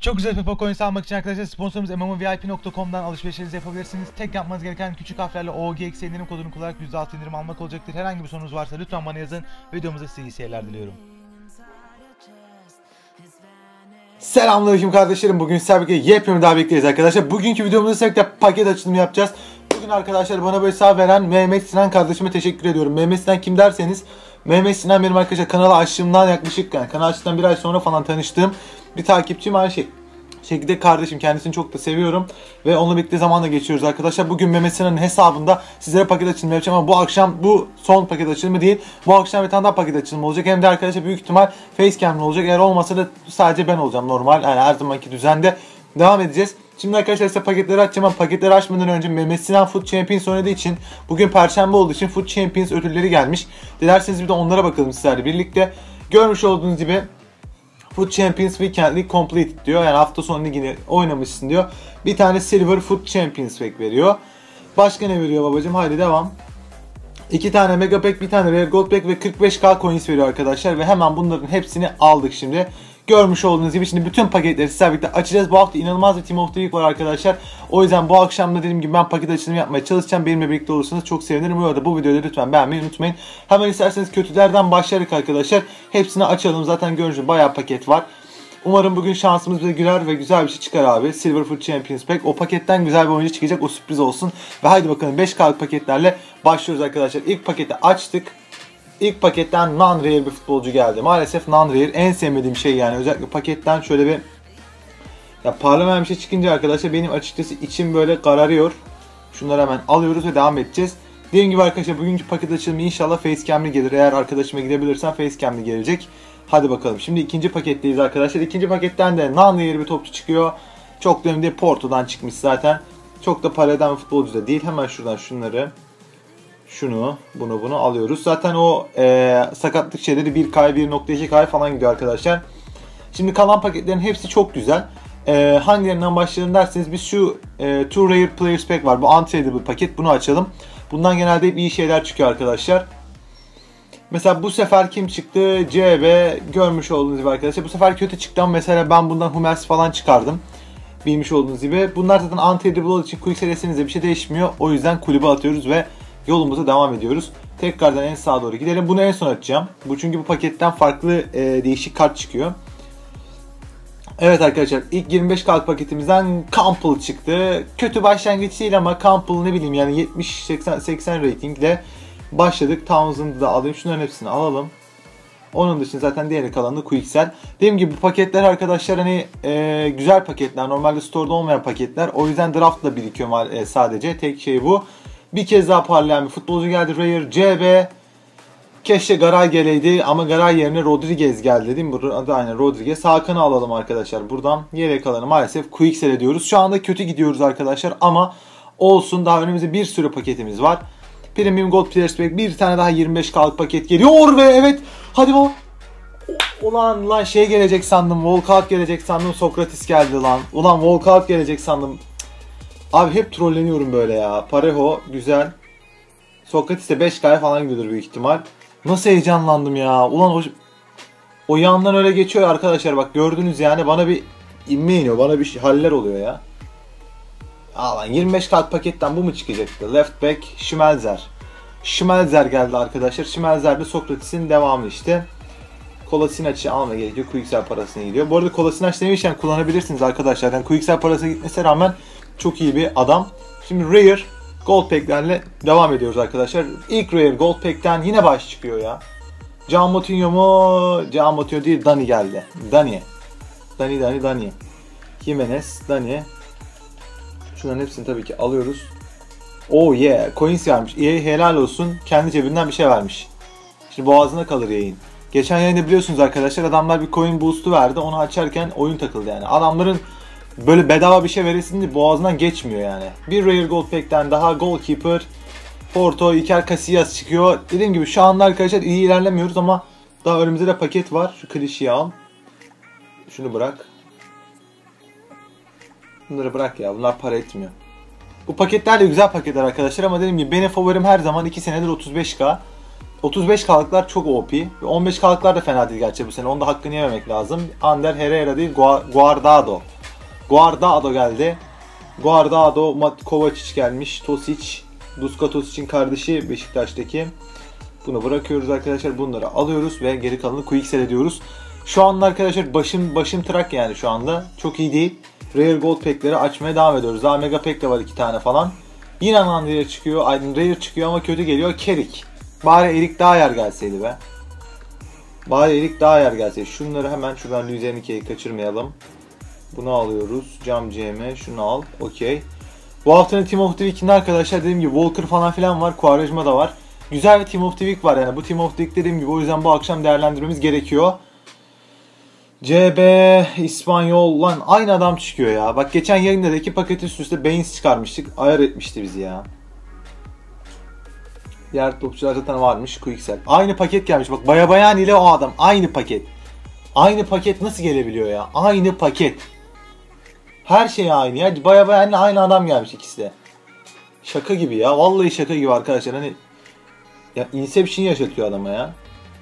Çok güzel FIFA coins almak için arkadaşlar sponsorumuz MMOVIP.com'dan alışverişlerinizi yapabilirsiniz. Tek yapmanız gereken küçük harflerle OGX indirim kodunu kullanarak %6 indirim almak olacaktır. Herhangi bir sorunuz varsa lütfen bana yazın. Videomuza size iyi seyirler diliyorum. Selamünaleyküm kardeşlerim. Bugün sizlerle birlikte yepyeni daha birlikteyiz arkadaşlar. Bugünkü videomuzda sürekli paket açılımı yapacağız. Bugün arkadaşlar bana böyle sağ veren Mehmet Sinan kardeşime teşekkür ediyorum. Mehmet Sinan kim derseniz, Mehmet Sinan benim arkadaşlar kanalı açtığımdan yaklaşık kanal açtığımdan bir ay sonra falan tanıştığım bir takipçim. Aynı şekilde kardeşim, kendisini çok da seviyorum ve onunla birlikte zamanla geçiyoruz arkadaşlar. Bugün Mehmet Sinan'ın hesabında sizlere paket açılımı yapacağım ama bu akşam bu son paket açılımı değil. Bu akşam bir tane daha paket açılımı olacak. Hem de arkadaşlar büyük ihtimal facecam'lı olacak. Eğer olmasa da sadece ben olacağım normal. Yani her zamanki düzende devam edeceğiz. Şimdi arkadaşlar size paketleri açacağım ama paketleri açmadan önce Mehmet Sinan Foot Champions oynadığı için, bugün Perşembe olduğu için Foot Champions ödülleri gelmiş. Dilerseniz bir de onlara bakalım sizlerle birlikte. Görmüş olduğunuz gibi Foot Champions Weekend League Complete diyor. Yani hafta sonu ligini oynamışsın diyor. Bir tane Silver Foot Champions Pack veriyor. Başka ne veriyor babacım? Haydi devam. 2 tane Mega Pack, bir tane Rare Gold Pack ve 45k coins veriyor arkadaşlar. Ve hemen bunların hepsini aldık şimdi. Görmüş olduğunuz gibi şimdi bütün paketleri sizlerle birlikte açacağız. Bu hafta inanılmaz bir Team of the Week var arkadaşlar. O yüzden bu akşam da dediğim gibi ben paket açılımı yapmaya çalışacağım. Benimle birlikte olursanız çok sevinirim. Bu arada bu videoyu lütfen beğenmeyi unutmayın. Hemen isterseniz kötülerden başlayarak arkadaşlar hepsini açalım. Zaten görünce bayağı paket var. Umarım bugün şansımız bize güler ve güzel bir şey çıkar abi. Silver Foot Champions Pack. O paketten güzel bir oyuncu çıkacak. O sürpriz olsun. Ve haydi bakalım 5K'lık paketlerle başlıyoruz arkadaşlar. İlk paketi açtık. İlk paketten non-rare bir futbolcu geldi. Maalesef non-rare en sevmediğim şey yani. Özellikle paketten şöyle bir parlamayan bir şey çıkınca arkadaşlar benim açıkçası içim böyle kararıyor. Şunları hemen alıyoruz ve devam edeceğiz. Dediğim gibi arkadaşlar bugünkü paket açılımı inşallah facecam'li gelir. Eğer arkadaşıma gidebilirsem facecam'li gelecek. Hadi bakalım. Şimdi ikinci paketteyiz arkadaşlar. İkinci paketten de non-rare bir topçu çıkıyor. Çok da önemli değil. Porto'dan çıkmış zaten. Çok da para eden bir futbolcu da değil. Hemen şuradan şunları, bunu alıyoruz. Zaten o sakatlık şeyleri 1K, 1.2K falan gidiyor arkadaşlar. Şimdi kalan paketlerin hepsi çok güzel. Hangilerinden başlayalım derseniz biz şu Two Rare Players Pack var. Bu untradeable paket. Bunu açalım. Bundan genelde hep iyi şeyler çıkıyor arkadaşlar. Mesela bu sefer kim çıktı? CB, görmüş olduğunuz gibi arkadaşlar. Bu sefer kötü çıktı ama mesela ben bundan Hummels falan çıkardım. Bilmiş olduğunuz gibi. Bunlar zaten untradeable olduğu için quick selesinizde bir şey değişmiyor. O yüzden kulübe atıyoruz ve yolumuza devam ediyoruz. Tekrardan en sağa doğru gidelim. Bunu en son açacağım. Çünkü bu paketten farklı değişik kart çıkıyor. Evet arkadaşlar, ilk 25K'lık paketimizden Campbell çıktı. Kötü başlangıç değil ama Campbell ne bileyim yani 70-80 ratingle başladık. Townsend'ı da alayım. Şunların hepsini alalım. Onun dışında zaten diğeri kalanı da Quicksell. Dediğim gibi bu paketler arkadaşlar hani güzel paketler. Normalde store'da olmayan paketler. O yüzden draftla birikiyor sadece. Tek şey bu. Bir kez daha parlayan bir futbolcu geldi. Rare CB. Keşke Garay geleydi ama Garay yerine Rodriguez geldi değil mi? Bu adı aynen Rodriguez. Hakan'ı alalım arkadaşlar buradan. Yere kalanı maalesef Quicksell ediyoruz. Şu anda kötü gidiyoruz arkadaşlar ama olsun, daha önümüzde bir sürü paketimiz var. Premium Gold Players Pack, bir tane daha 25K'lık paket geliyor ve evet, hadi bu. Ulan şey gelecek sandım, Walkout gelecek sandım, Sokratis geldi lan. Ulan Walkout gelecek sandım. Abi hep trolleniyorum böyle ya. Parejo güzel. Sokratis de 5K'ya falan gidiyordur büyük ihtimal. Nasıl heyecanlandım ya. Ulan o yandan öyle geçiyor arkadaşlar, bak gördünüz yani, bana bir inme iniyor, bana bir haller oluyor ya. Lan 25K paketten bu mu çıkacaktı? Left back Schmelzer. Schmelzer geldi arkadaşlar. Schmelzer de Sokratis'in devamı işte. Kolasinac'ı almaya gerekiyor. Quicksell parasına gidiyor. Bu arada Kolasinac demişken kullanabilirsiniz arkadaşlar. Yani Quicksell parasına gitmesine rağmen çok iyi bir adam. Şimdi Rare Gold Pack'lerle devam ediyoruz arkadaşlar. İlk Rare Gold Pack'ten yine baş çıkıyor ya. Can Moutinho mu? Can Moutinho değil, Dani geldi. Dani. Jimenez, Dani. Şunların hepsini tabii ki alıyoruz. Oh yeah, coins vermiş. İyi, helal olsun. Kendi cebinden bir şey vermiş. Şimdi boğazına kalır yayın. Geçen yayında biliyorsunuz arkadaşlar, adamlar bir coin boost'u verdi. Onu açarken oyun takıldı yani. Adamların böyle bedava bir şey veresinde boğazından geçmiyor yani. Bir Rare Gold Pack'ten daha Goalkeeper, Porto, Iker Casillas çıkıyor. Dediğim gibi şu anda arkadaşlar iyi ilerlemiyoruz ama daha önümüzde de paket var. Şu klişeyi al. Şunu bırak. Bunları bırak ya. Bunlar para etmiyor. Bu paketler de güzel paketler arkadaşlar ama dediğim gibi benim favorim her zaman 2 senedir 35K. 35K'lıklar çok OP. 15K'lıklar da fena değil gerçi bu sene. Onun da hakkını yememek lazım. Ander Herrera değil, Guardado Guardado geldi. Guardado, Kovacic gelmiş. Tosic. Duška Tosic'in kardeşi Beşiktaş'taki. Bunu bırakıyoruz arkadaşlar. Bunları alıyoruz ve geri kalanını quicksell ediyoruz. Şu anda arkadaşlar başım tırak yani şu anda. Çok iyi değil. Rare Gold Pack'leri açmaya devam ediyoruz. Daha Mega Pack de var 2 tane falan. Yine Rare çıkıyor. Rare çıkıyor ama kötü geliyor. Kerik. Bari Erik Dyer gelseydi be. Bari Erik Dyer gelseydi. Şunları hemen şuradan Luis kaçırmayalım. Bunu alıyoruz. Cam CM. Şunu al. Okey. Bu haftanın Team of the Week'inde arkadaşlar dediğim gibi Walker falan filan var. Quaresma da var. Güzel bir Team of the Week var yani. Bu Team of the Week dediğim gibi o yüzden bu akşam değerlendirmemiz gerekiyor. CB İspanyol lan aynı adam çıkıyor ya. Bak geçen yayında da 2 paket üst üste Baines çıkarmıştık. Ayar etmişti bizi ya. Diğer topçular zaten varmış. Quicksell. Aynı paket gelmiş. Bak Bayabayan ile o adam. Aynı paket. Aynı paket nasıl gelebiliyor ya? Aynı paket. Her şey aynı ya. Bayabayan ile aynı adam gelmiş ikisi de. Şaka gibi ya. Vallahi şaka gibi arkadaşlar. Hani ya Inception yaşatıyor adama ya.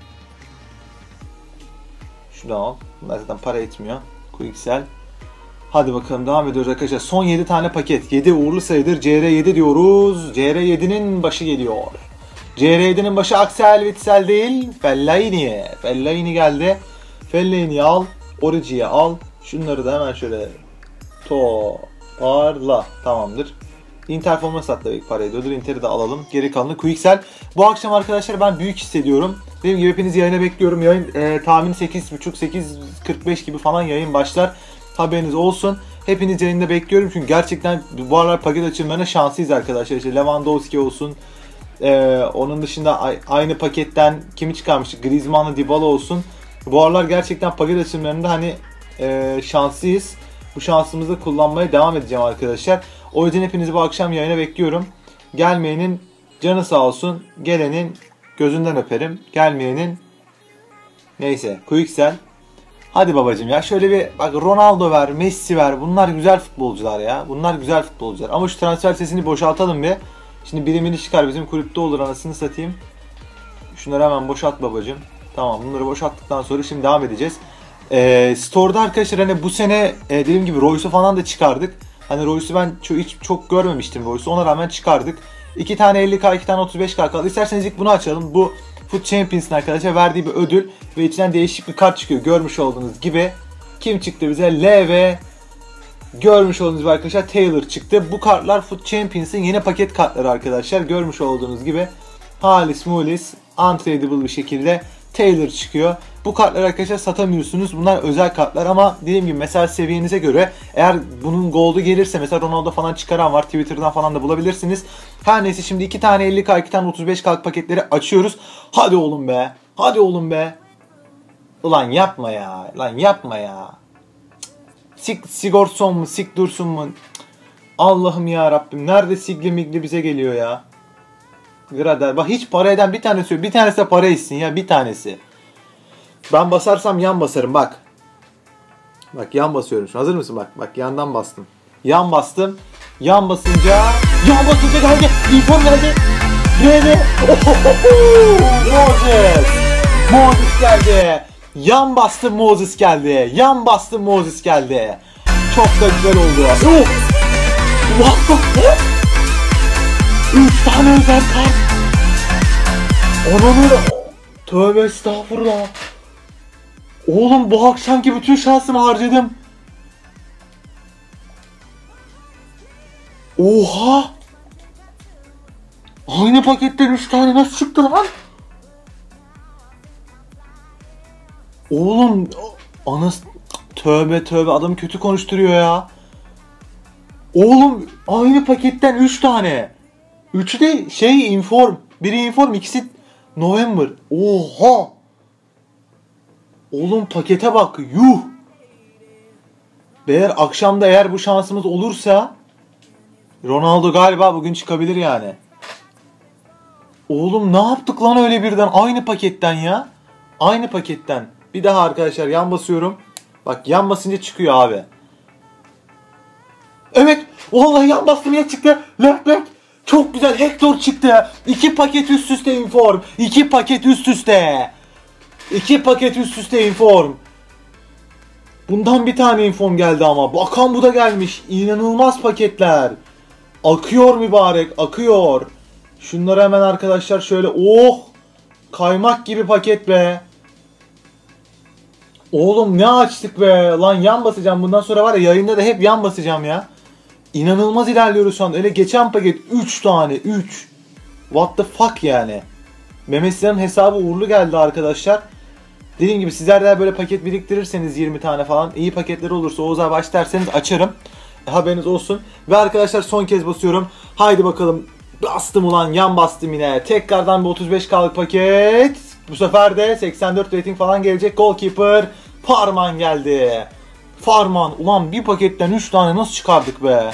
Şunu al. Bunlar zaten para etmiyor. Quicksell. Hadi bakalım devam ediyoruz arkadaşlar. Son 7 tane paket. 7 uğurlu sayıdır. CR7 diyoruz. CR7'nin başı geliyor. CR7'nin başı Axel Witsel değil. Fellaini. Fellaini geldi. Fellaini'yi al. Origi'yi al. Şunları da hemen şöyle toparla. Tamamdır. Inter forması hatta para ediyordur. Inter'i de alalım. Geri kalanı Quicksell. Bu akşam arkadaşlar ben büyük hissediyorum. Dediğim gibi hepinizi yayına bekliyorum. Yayın tahmin 8.30-8.45 gibi falan yayın başlar. Haberiniz olsun. Hepiniz yayında bekliyorum. Çünkü gerçekten bu aralar paket açılmalarına şanslıyız arkadaşlar. İşte Lewandowski olsun. Onun dışında aynı paketten kimi çıkarmıştık? Griezmann'la Dybala olsun. Bu aralar gerçekten paket açılmalarında hani şanslıyız. Bu şansımızı kullanmaya devam edeceğim arkadaşlar. O yüzden hepinizi bu akşam yayına bekliyorum. Gelmeyenin canı sağ olsun. Gelenin gözünden öperim. Gelmeyenin neyse Quicksell. Hadi babacım ya şöyle bir bak Ronaldo ver, Messi ver. Bunlar güzel futbolcular ya. Bunlar güzel futbolcular. Ama şu transfer sesini boşaltalım bir. Şimdi birimini çıkar bizim kulüpte olur anasını satayım. Şunları hemen boşalt babacım. Tamam bunları boşalttıktan sonra şimdi devam edeceğiz. Store'da arkadaşlar hani bu sene dediğim gibi Royce'u falan da çıkardık. Hani Royce'u ben hiç çok görmemiştim Royce'u. Ona rağmen çıkardık. 2 tane 50k, 2 tane 35k kaldı. İsterseniz ilk bunu açalım. Bu Foot Champions'ın arkadaşlar verdiği bir ödül ve içinden değişik bir kart çıkıyor. Görmüş olduğunuz gibi. Kim çıktı bize? LV. Görmüş olduğunuz gibi arkadaşlar Taylor çıktı. Bu kartlar Foot Champions'ın yeni paket kartları arkadaşlar. Görmüş olduğunuz gibi Halis Mulis untradable bir şekilde Taylor çıkıyor. Bu kartları arkadaşlar satamıyorsunuz. Bunlar özel kartlar ama dediğim gibi mesela seviyenize göre eğer bunun gold'u gelirse mesela Ronaldo falan çıkaran var. Twitter'dan falan da bulabilirsiniz. Her neyse şimdi 2 tane 50k 2 tane 35k paketleri açıyoruz. Hadi oğlum be. Hadi oğlum be. Ulan yapma ya. Lan yapma ya. Sigurdsson mu? Sigurdsson mu? Allah'ım ya Rabbim. Nerede Sigli Migli bize geliyor ya. Grader. Bak hiç para eden bir tanesi yok. Bir tanesi de para etsin ya. Bir tanesi. Ben basarsam yan basarım bak. Bak yan basıyorum şu. Hazır mısın bak. Bak yandan bastım. Yan bastım. Yan basınca geldi. İnform geldi. Geldi. Moses geldi. Yan bastım Moses geldi. Yan bastım Moses geldi. Çok da güzel oldu. 3 tane özel kart. Onu tövbe estağfurullah. Oğlum bu akşamki bütün şansımı harcadım. Oha. Aynı paketten 3 tane nasıl çıktı lan? Oğlum tövbe tövbe adamı kötü konuşturuyor ya. Oğlum aynı paketten 3 tane. 3'ü de inform. Biri inform, ikisi November. Oha. Oğlum pakete bak. Yuh. Eğer akşamda eğer bu şansımız olursa Ronaldo galiba bugün çıkabilir yani. Oğlum ne yaptık lan öyle birden aynı paketten ya. Aynı paketten. Bir daha arkadaşlar yan basıyorum. Bak yan basınca çıkıyor abi. Evet. Vallahi yan bastım ya çıktı. Left. Çok güzel Hector çıktı. 2 paket üst üste inform. 2 paket üst üste. 2 paket üst üste inform. Bundan bir tane infom geldi ama. Bakan bu da gelmiş. İnanılmaz paketler. Akıyor mübarek, akıyor. Şunları hemen arkadaşlar şöyle, oh! Kaymak gibi paket be. Oğlum ne açtık be. Lan yan basacağım. Bundan sonra var ya, yayında da hep yan basacağım ya. İnanılmaz ilerliyoruz şu an. Öyle geçen paket 3 tane. 3. What the fuck yani. Mehmet Sinan'ın hesabı uğurlu geldi arkadaşlar. Dediğim gibi sizler de böyle paket biriktirirseniz 20 tane falan, iyi paketler olursa Oğuz abi aç derseniz açarım. Haberiniz olsun. Ve arkadaşlar son kez basıyorum. Haydi bakalım. Bastım ulan, yan bastım yine. Tekrardan bir 35K'lık paket. Bu sefer de 84 rating falan gelecek. Goalkeeper Farman geldi. Farman ulan, bir paketten 3 tane nasıl çıkardık be.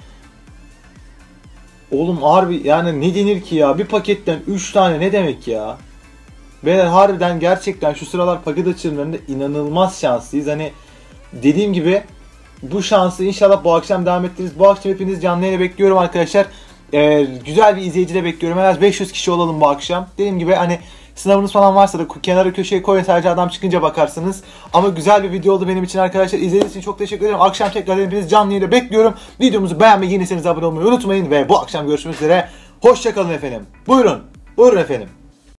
Oğlum harbi yani, ne denir ki ya, bir paketten 3 tane ne demek ya. Beyler harbiden gerçekten şu sıralar paket açılımlarında inanılmaz şanslıyız. Hani dediğim gibi bu şansı inşallah bu akşam devam ettiririz. Bu akşam hepiniz canlı yayına bekliyorum arkadaşlar. Güzel bir izleyici de bekliyorum. En az 500 kişi olalım bu akşam. Dediğim gibi hani sınavınız falan varsa da kenara köşeye koyun, sadece adam çıkınca bakarsınız. Ama güzel bir video oldu benim için arkadaşlar. İzlediğiniz için çok teşekkür ederim. Akşam tekrar hepiniz canlı yayına bekliyorum. Videomuzu beğenmeyi, yeniyseniz abone olmayı unutmayın. Ve bu akşam görüşmek üzere. Hoşçakalın efendim. Buyurun. Buyurun efendim.